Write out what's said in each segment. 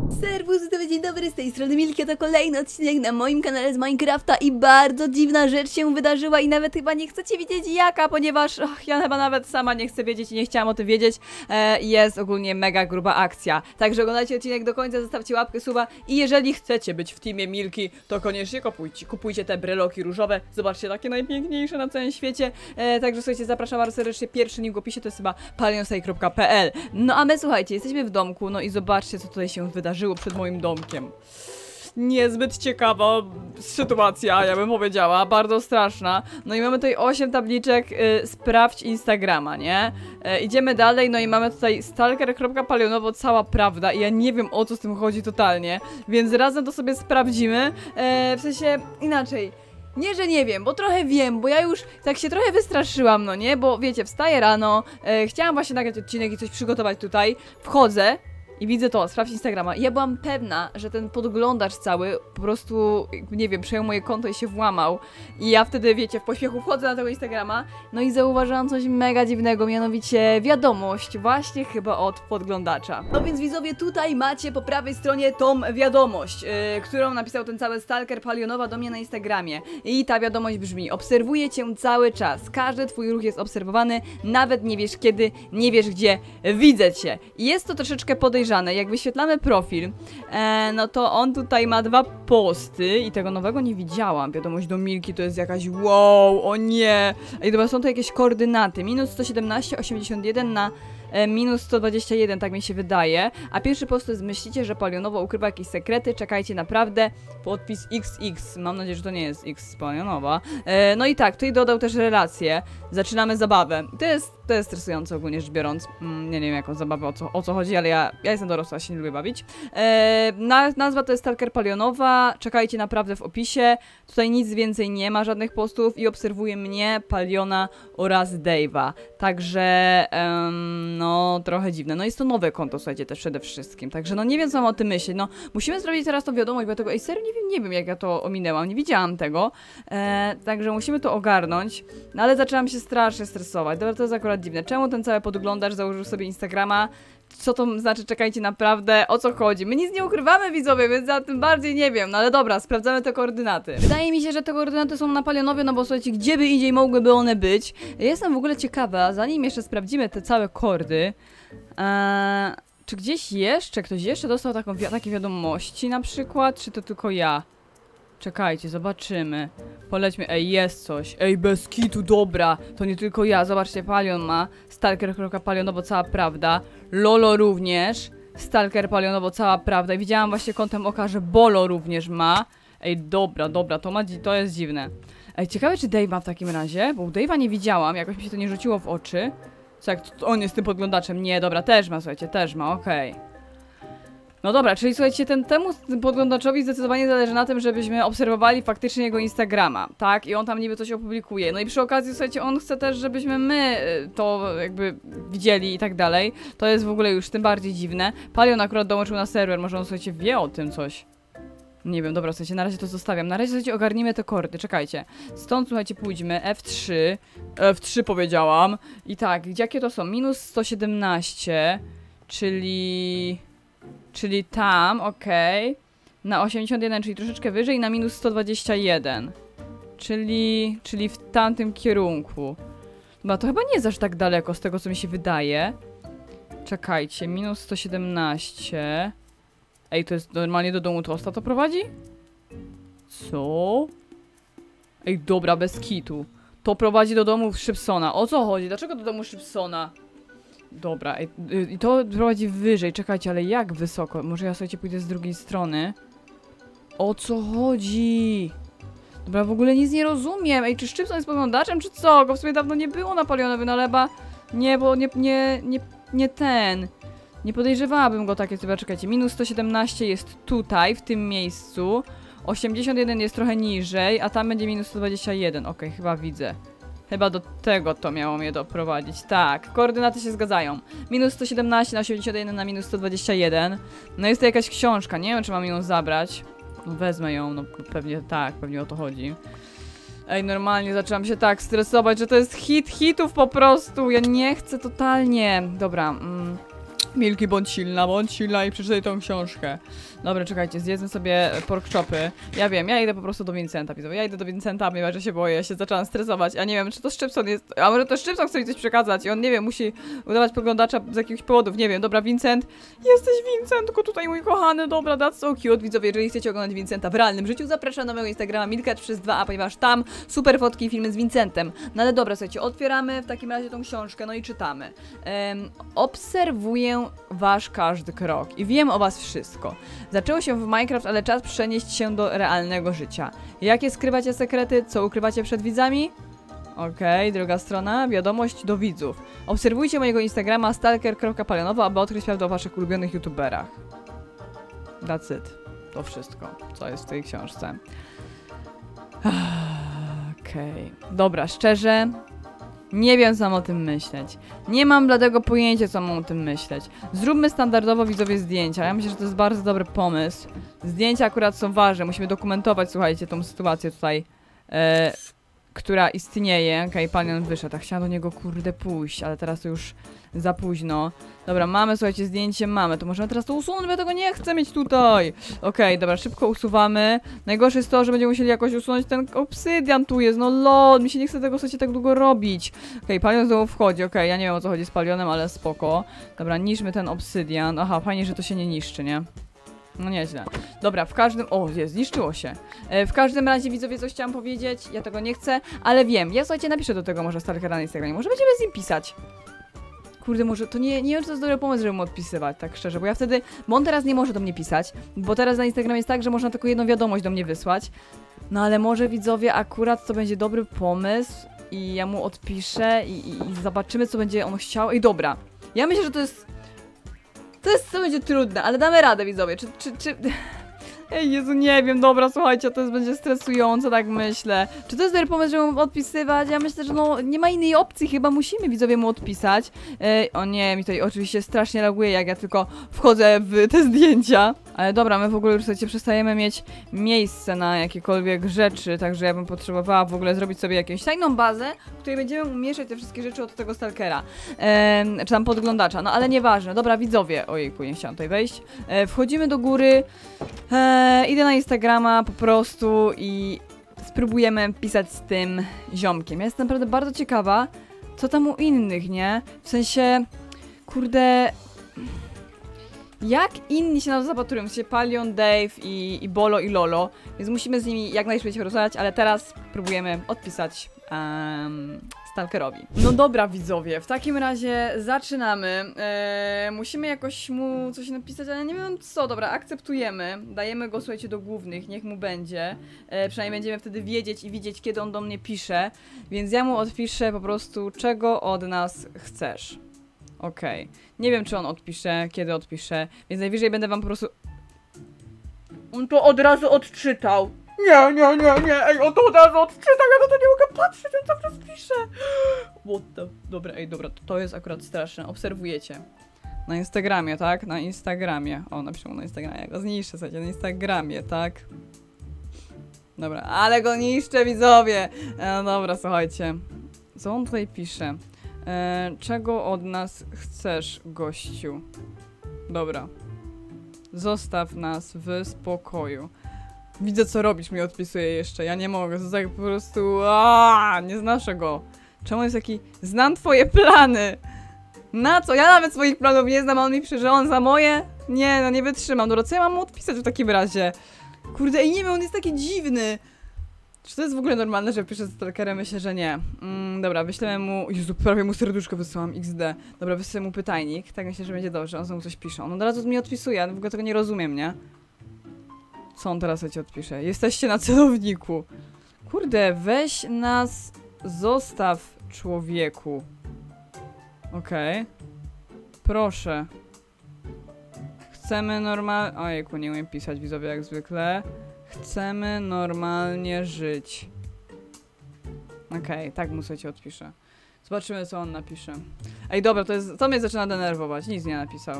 Serwus, dzień dobry, z tej strony Milka, to kolejny odcinek na moim kanale z Minecrafta i bardzo dziwna rzecz się wydarzyła i nawet chyba nie chcecie wiedzieć jaka, ponieważ ja chyba nawet sama nie chcę wiedzieć i nie chciałam o tym wiedzieć. Jest ogólnie mega gruba akcja, także oglądajcie odcinek do końca, zostawcie łapkę, suba i jeżeli chcecie być w teamie Milki, to koniecznie kupujcie te breloki różowe, zobaczcie, takie najpiękniejsze na całym świecie. Także słuchajcie, zapraszam bardzo serdecznie, pierwszy link w opisie to jest chyba palionsej.pl. No a my słuchajcie, jesteśmy w domku, no i zobaczcie co tutaj się wydarzyło przed moim domkiem. Niezbyt ciekawa sytuacja, ja bym powiedziała, bardzo straszna. No i mamy tutaj 8 tabliczek, sprawdź Instagrama, nie? Idziemy dalej, no i mamy tutaj stalker.palionowo cała prawda i ja nie wiem o co z tym chodzi totalnie, więc razem to sobie sprawdzimy, w sensie inaczej. Nie, że nie wiem, bo trochę wiem, bo ja już tak się trochę wystraszyłam, no nie? Bo wiecie, wstaję rano, chciałam właśnie nagrać odcinek i coś przygotować tutaj, wchodzę i widzę to, sprawdź Instagrama. I ja byłam pewna, że ten podglądacz cały po prostu, nie wiem, przejął moje konto i się włamał. I ja wtedy, wiecie, w pośpiechu wchodzę na tego Instagrama, no i zauważyłam coś mega dziwnego, mianowicie wiadomość właśnie chyba od podglądacza. No więc widzowie, tutaj macie po prawej stronie tą wiadomość, którą napisał ten cały stalker Palionowa do mnie na Instagramie. I ta wiadomość brzmi: obserwuję cię cały czas, każdy twój ruch jest obserwowany, nawet nie wiesz kiedy, nie wiesz gdzie, widzę cię. I jest to troszeczkę podejrzane. Jak wyświetlamy profil, no to on tutaj ma 2 posty i tego nowego nie widziałam. Wiadomość do Milki to jest jakaś wow, o nie. I dobra, są to jakieś koordynaty. Minus 117, 81 na minus 121, tak mi się wydaje. A pierwszy post to jest: myślicie, że Palionowo ukrywa jakieś sekrety? Czekajcie, naprawdę. Podpis XX. Mam nadzieję, że to nie jest X Palionowa. No i tak, tutaj dodał też relację. Zaczynamy zabawę. To jest stresujące ogólnie rzecz biorąc. Nie wiem jaką zabawę, o co chodzi, ale ja jestem dorosła, się nie lubię bawić. Nazwa to jest Stalker Palionowa. Czekajcie naprawdę w opisie. Tutaj nic więcej nie ma, żadnych postów i obserwuje mnie, Paliona oraz Dave'a. Także no trochę dziwne. No jest to nowe konto, słuchajcie, też przede wszystkim. Także no nie wiem co mam o tym myśleć. No musimy sprawdzić teraz tą wiadomość, bo ja tego, serio nie wiem jak ja to ominęłam, nie widziałam tego. Także musimy to ogarnąć. No ale zaczęłam się strasznie stresować. Dobra, to jest akurat dziwne. Czemu ten cały podglądacz założył sobie Instagrama? Co to znaczy? Czekajcie, naprawdę, o co chodzi? My nic nie ukrywamy, widzowie, więc ja tym bardziej nie wiem. No ale dobra, sprawdzamy te koordynaty. Wydaje mi się, że te koordynaty są na Palionowie, no bo słuchajcie, gdzie by indziej mogłyby one być? Jestem w ogóle ciekawa, zanim jeszcze sprawdzimy te całe kordy, czy gdzieś jeszcze, ktoś jeszcze dostał takie wiadomości na przykład, czy to tylko ja? Czekajcie, zobaczymy. Polećmy, ej, jest coś. Ej, bez kitu, dobra. To nie tylko ja, zobaczcie, Palion ma. Stalker.palionowo cała prawda. Lolo również. Stalker Palionowo cała prawda. I widziałam właśnie kątem oka, że Bolo również ma. Ej, dobra, to jest dziwne. Ej, ciekawe czy Dave ma w takim razie, bo u Dave'a nie widziałam, jakoś mi się to nie rzuciło w oczy. Co jak on jest tym podglądaczem? Nie, dobra, też ma, słuchajcie, też ma, okej. No dobra, czyli słuchajcie, temu podglądaczowi zdecydowanie zależy na tym, żebyśmy obserwowali faktycznie jego Instagrama, tak? I on tam niby coś opublikuje. No i przy okazji, słuchajcie, on chce też, żebyśmy my to jakby widzieli i tak dalej. To jest w ogóle już tym bardziej dziwne. Palion akurat dołączył na serwer, może on, słuchajcie, wie o tym coś. Nie wiem, dobra, słuchajcie, na razie to zostawiam. Na razie, słuchajcie, ogarnijmy te kordy, czekajcie. Stąd, słuchajcie, pójdźmy, F3. F3 powiedziałam. I tak, jakie to są? Minus 117, czyli tam, okej. Na 81, czyli troszeczkę wyżej, na minus 121. Czyli w tamtym kierunku. Chyba to chyba nie jest aż tak daleko z tego, co mi się wydaje. Czekajcie, minus 117. Ej, to jest normalnie do domu Tosta to prowadzi? Co? Ej, dobra, bez kitu. To prowadzi do domu Szybsona. O co chodzi? Dlaczego do domu Szybsona? Dobra, i to prowadzi wyżej. Czekajcie, ale jak wysoko? Może ja, słuchajcie, pójdę z drugiej strony. O co chodzi? Dobra, w ogóle nic nie rozumiem. Ej, czy Szczypson jest podglądaczem, czy co? Go w sumie dawno nie było na Palionowie, ale chyba... Nie, bo nie ten. Nie podejrzewałabym go takie sobie. Czekajcie, minus 117 jest tutaj, w tym miejscu. 81 jest trochę niżej, a tam będzie minus 121. Okej, chyba widzę. Chyba do tego to miało mnie doprowadzić. Tak, koordynaty się zgadzają. Minus 117 na 81 na minus 121. No jest to jakaś książka, nie wiem czy mam ją zabrać. No wezmę ją, no pewnie tak, pewnie o to chodzi. Ej, normalnie zaczęłam się tak stresować, że to jest hit hitów po prostu. Ja nie chcę totalnie. Dobra, Milki, bądź silna i przeczytaj tą książkę. Dobra, czekajcie, zjedzmy sobie pork chopy. Ja wiem, ja idę po prostu do Vincenta, widzowie. Ja idę do Vincenta, ponieważ ja się boję, ja się zaczęłam stresować. A nie wiem, czy to Szczypson jest... A może to Szczypson chce mi coś przekazać i on, nie wiem, musi udawać podglądacza z jakichś powodów. Nie wiem, dobra, Vincent. Jesteś Vincentku, tutaj mój kochany, dobra, that's so cute. Widzowie, jeżeli chcecie oglądać Vincenta w realnym życiu, zapraszam na mojego Instagrama Milka32, ponieważ tam super fotki i filmy z Vincentem. No ale dobra, słuchajcie, otwieramy w takim razie tą książkę, no i czytamy. Obserwuję wasz każdy krok i wiem o was wszystko. Zaczęło się w Minecraft, ale czas przenieść się do realnego życia. Jakie skrywacie sekrety? Co ukrywacie przed widzami? Okej, druga strona. Wiadomość do widzów. Obserwujcie mojego Instagrama stalker.palionowo, aby odkryć prawdę o waszych ulubionych youtuberach. That's it. To wszystko, co jest w tej książce. Okej. Dobra, szczerze... Nie wiem, co mam o tym myśleć. Nie mam bladego pojęcia, co mam o tym myśleć. Zróbmy standardowo, widzowie, zdjęcia. Ja myślę, że to jest bardzo dobry pomysł. Zdjęcia akurat są ważne. Musimy dokumentować, słuchajcie, tą sytuację tutaj, która istnieje. Okej, Palion wyszedł. A chciałam do niego, kurde, pójść, ale teraz to już za późno. Dobra, mamy, słuchajcie, zdjęcie mamy. To możemy teraz to usunąć, bo ja tego nie chcę mieć tutaj. Okej, dobra, szybko usuwamy. Najgorsze jest to, że będziemy musieli jakoś usunąć ten obsydian tu jest. No lol, mi się nie chce tego, słuchajcie, tak długo robić. Okej, Palion znowu wchodzi. Okej, ja nie wiem, o co chodzi z Palionem, ale spoko. Dobra, niszczmy ten obsydian. Aha, fajnie, że to się nie niszczy, nie? No nieźle. Dobra, w każdym... O, jest, zniszczyło się. W każdym razie, widzowie, coś chciałam powiedzieć. Ja tego nie chcę, ale wiem. Ja, słuchajcie, napiszę do tego może Stalkera na Instagramie. Może będziemy z nim pisać. Kurde, może to nie wiem, czy to jest dobry pomysł, żeby mu odpisywać, tak szczerze, bo ja wtedy... Bo on teraz nie może do mnie pisać, bo teraz na Instagramie jest tak, że można tylko jedną wiadomość do mnie wysłać. No ale może, widzowie, akurat to będzie dobry pomysł i ja mu odpiszę i zobaczymy, co będzie on chciał. I dobra, ja myślę, że to jest... To będzie trudne, ale damy radę, widzowie. Czy... Ej, Jezu, nie wiem, dobra, słuchajcie, to będzie stresujące, tak myślę. Czy to jest dobry pomysł, żeby mu odpisywać? Ja myślę, że no, nie ma innej opcji, chyba musimy, widzowie, mu odpisać. O nie, mi tutaj oczywiście strasznie laguje, jak ja tylko wchodzę w te zdjęcia. Ale dobra, my w ogóle już, słuchajcie, przestajemy mieć miejsce na jakiekolwiek rzeczy, także ja bym potrzebowała w ogóle zrobić sobie jakąś tajną bazę, w której będziemy umieszczać te wszystkie rzeczy od tego Stalkera. Czy tam podglądacza, no ale nieważne. Dobra, widzowie, ojejku, nie chciałam tutaj wejść. Wchodzimy do góry. Idę na Instagrama po prostu i spróbujemy pisać z tym ziomkiem. Ja jestem naprawdę bardzo ciekawa, co tam u innych, nie? W sensie, kurde... Jak inni się na to zapatrują? W sensie Palion, Dave i Bolo i Lolo, więc musimy z nimi jak najszybciej rozmawiać, ale teraz próbujemy odpisać Stalkerowi. No dobra, widzowie, w takim razie zaczynamy. Musimy jakoś mu coś napisać, ale nie wiem co. Dobra, akceptujemy. Dajemy go, słuchajcie, do głównych, niech mu będzie. Przynajmniej będziemy wtedy wiedzieć i widzieć, kiedy on do mnie pisze. Więc ja mu odpiszę po prostu, czego od nas chcesz. Okej. Nie wiem, czy on odpisze, kiedy odpisze, więc najwyżej będę wam po prostu... On to od razu odczytał. Nie, ej, on to od razu odczytał, ja na to nie mogę patrzeć, on cały czas pisze. What the... Dobra, ej, dobra, to jest akurat straszne, obserwujecie. Na Instagramie, tak? Na Instagramie. O, napiszę mu na Instagramie, ja go zniszczę, słuchajcie, na Instagramie, tak? Dobra, ale go niszczę, widzowie. No dobra, słuchajcie. Co on tutaj pisze? Czego od nas chcesz, gościu? Dobra. Zostaw nas w spokoju. Widzę, co robisz, mi odpisuje jeszcze. Ja nie mogę, to tak po prostu... nie znoszę go. Czemu jest taki... Znam twoje plany! Na co? Ja nawet swoich planów nie znam, a on mi pisze, że on za moje? Nie, no nie wytrzymam. Dobra, co ja mam mu odpisać w takim razie? Kurde, i nie wiem, on jest taki dziwny. Czy to jest w ogóle normalne, że piszę z Stalkerem? Myślę, że nie. Dobra, wyślemy mu... Jezu, prawie mu serduszko wysłałam, XD. Dobra, wyślę mu pytajnik. Tak myślę, że będzie dobrze. On znowu coś pisze. On od razu mi odpisuje, ja w ogóle tego nie rozumiem, nie? Co on teraz ci odpisze? Jesteście na celowniku. Kurde, weź nas... Zostaw, człowieku. Okej. Proszę. Chcemy normalnie... Ojejku, nie umiem pisać, widzowie, jak zwykle. Chcemy normalnie żyć. Okej, tak mu sobie odpiszę. Zobaczymy, co on napisze. Ej, dobra, to mnie zaczyna denerwować. Nic nie napisał.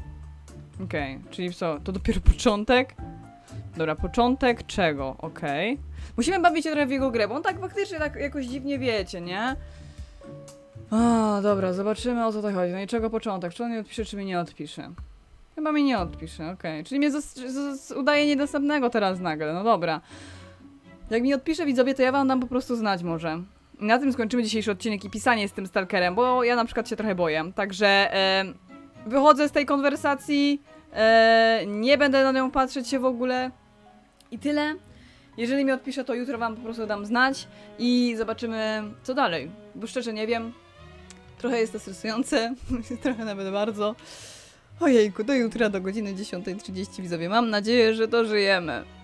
Okej, czyli co? To dopiero początek? Dobra, początek czego? Okej. Musimy bawić się trochę w jego grę, bo on tak faktycznie tak jakoś dziwnie wiecie, nie? O, dobra, zobaczymy o co to chodzi. No i czego początek? Czy on mi odpisze, czy mi nie odpisze? Chyba mi nie odpisze, okej. Czyli mnie udaje niedostępnego teraz nagle, no dobra. Jak mi odpisze widzowie, to ja wam dam po prostu znać może. I na tym skończymy dzisiejszy odcinek i pisanie z tym stalkerem, bo ja na przykład się trochę boję. Także wychodzę z tej konwersacji, nie będę na nią patrzeć się w ogóle. I tyle. Jeżeli mi odpisze, to jutro wam po prostu dam znać i zobaczymy co dalej. Bo szczerze nie wiem. Trochę jest to stresujące, trochę nawet bardzo. Ojejku, do jutra do godziny 10:30 widzowie. Mam nadzieję, że dożyjemy.